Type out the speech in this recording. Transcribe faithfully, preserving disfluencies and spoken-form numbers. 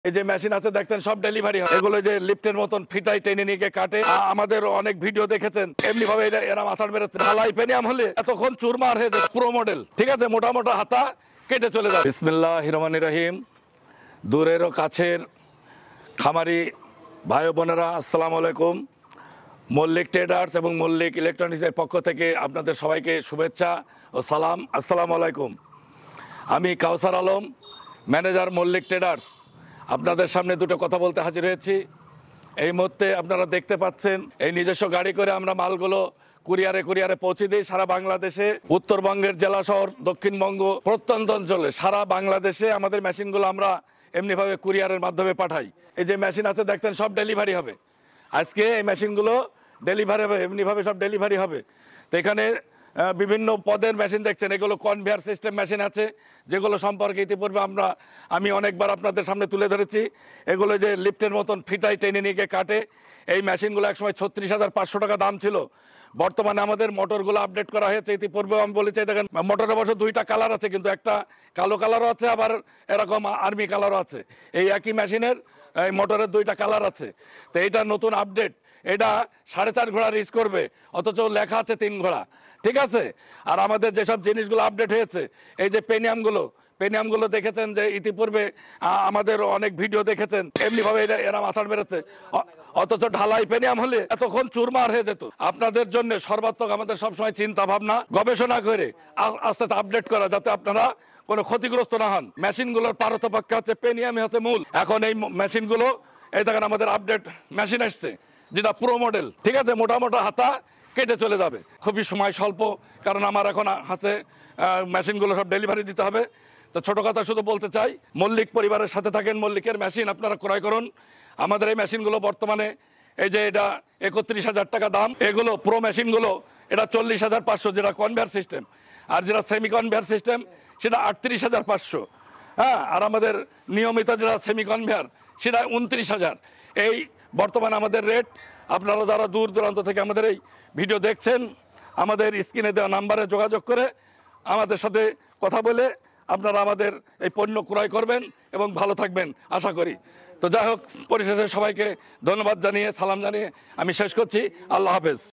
এই যে মেশিন আছে দেখছেন সব ডেলিভারি হয়। এগুলো যে লিফটের মতন ফিটাই টেনে নিয়ে গিয়ে কাটে। আমাদের অনেক ভিডিও দেখেছেন এমনি ভাবে এরা মাথার মেরেছে। ঢালাই পেনিয়াম হলে এতক্ষণ চুরমার হয়ে যায় প্রো মডেল, ঠিক আছে, মোটা মোটা হাতা কেটে চলে যায়। বিসমিল্লাহির রহমানির রহিম। দূরের ও কাছের খামারি ভাই বোনেরা আসসালামু আলাইকুম। মল্লিক ট্রেডার্স এবং মল্লিক ইলেকট্রনিক্সের পক্ষ থেকে আপনাদের সবাইকে শুভেচ্ছা ও সালাম। আসসালামু আলাইকুম। আমি কাউসার আলম, ম্যানেজার মল্লিক ট্রেডার্স। আপনাদের সামনে দুটো কথা বলতে হাজির হয়েছি। এই মুহূর্তে আপনারা দেখতে পাচ্ছেন এই নিজস্ব গাড়ি করে আমরা মালগুলো কুরিয়ারে কুরিয়ারে পৌঁছে দিই সারা বাংলাদেশে, উত্তরবঙ্গের জেলা শহর, দক্ষিণবঙ্গ, প্রত্যন্ত অঞ্চলে সারা বাংলাদেশে আমাদের মেশিনগুলো আমরা এমনিভাবে কুরিয়ারের মাধ্যমে পাঠাই। এই যে মেশিন আছে দেখছেন সব ডেলিভারি হবে। আজকে এই মেশিনগুলো ডেলিভারি হবে, এমনিভাবে সব ডেলিভারি হবে। তো এখানে বিভিন্ন পদের মেশিন দেখছেন, এগুলো কনভেয়ার সিস্টেম মেশিন আছে, যেগুলো সম্পর্কে ইতিপূর্বে আমরা আমি অনেকবার আপনাদের সামনে তুলে ধরেছি। এগুলো যে লিফটের মতন ফিটাই টেনে নিয়ে গিয়ে কাটে। এই মেশিনগুলো একসময় ছত্রিশ হাজার পাঁচশো টাকা দাম ছিল। বর্তমানে আমাদের মোটরগুলো আপডেট করা হয়েছে। ইতিপূর্বে আমি বলেছি দেখেন মোটরের অবশ্য দুইটা কালার আছে, কিন্তু একটা কালো কালারও আছে, আবার এরকম আর্মি কালারও আছে। এই একই মেশিনের এই মোটরের দুইটা কালার আছে। তো এইটা নতুন আপডেট। এটা সাড়ে চার ঘোড়া রিচ করবে, অথচ লেখা আছে তিন ঘোড়া, ঠিক আছে। আর আমাদের যেসব জিনিসগুলো আপডেট হয়েছে, এই যে পেনিয়ামগুলো পেনিয়ামগুলো দেখেছেন যে ইতিপূর্বে আমাদের অনেক ভিডিও দেখেছেন এমনিভাবে এরা মাথার মেরেছে, অথচ ঢালাই পেনিয়াম হলে এতক্ষণ চুরমার হয়ে যেত। আপনাদের জন্য সর্বাত্মক আমাদের সবসময় চিন্তা ভাবনা গবেষণা করে আস্তে আস্তে আপডেট করা, যাতে আপনারা কোনো ক্ষতিগ্রস্ত না হন। মেশিনগুলোর পারতপক্ষে হচ্ছে পেনিয়ামই হচ্ছে মূল। এখন এই মেশিনগুলো এই দেখেন আমাদের আপডেট মেশিন আসছে, যেটা প্রো মডেল, ঠিক আছে, মোটা মোটা হাতা কেটে চলে যাবে। খুবই সময় স্বল্প, কারণ আমার এখন আছে মেশিনগুলো সব ডেলিভারি দিতে হবে। তো ছোটো কথা শুধু বলতে চাই, মল্লিক পরিবারের সাথে থাকেন, মল্লিকের মেশিন আপনারা ক্রয় করুন। আমাদের এই মেশিনগুলো বর্তমানে এই যে এটা একত্রিশ হাজার টাকা দাম। এগুলো প্রো মেশিনগুলো এটা চল্লিশ হাজার পাঁচশো, যেটা কনভেয়ার সিস্টেম, আর যেটা সেমি কনভেয়ার সিস্টেম সেটা আটত্রিশ হাজার পাঁচশো। হ্যাঁ, আর আমাদের নিয়মিত যেটা সেমি কনভেয়ার সেটা উনত্রিশ হাজার। এই বর্তমানে আমাদের রেট। আপনারা যারা দূর দূরান্ত থেকে আমাদের এই ভিডিও দেখছেন, আমাদের স্ক্রিনে দেওয়া নাম্বারে যোগাযোগ করে আমাদের সাথে কথা বলে আপনারা আমাদের এই পণ্য ক্রয় করবেন এবং ভালো থাকবেন আশা করি। তো যাই হোক, পরিশেষে সবাইকে ধন্যবাদ জানিয়ে সালাম জানিয়ে আমি শেষ করছি। আল্লাহ হাফেজ।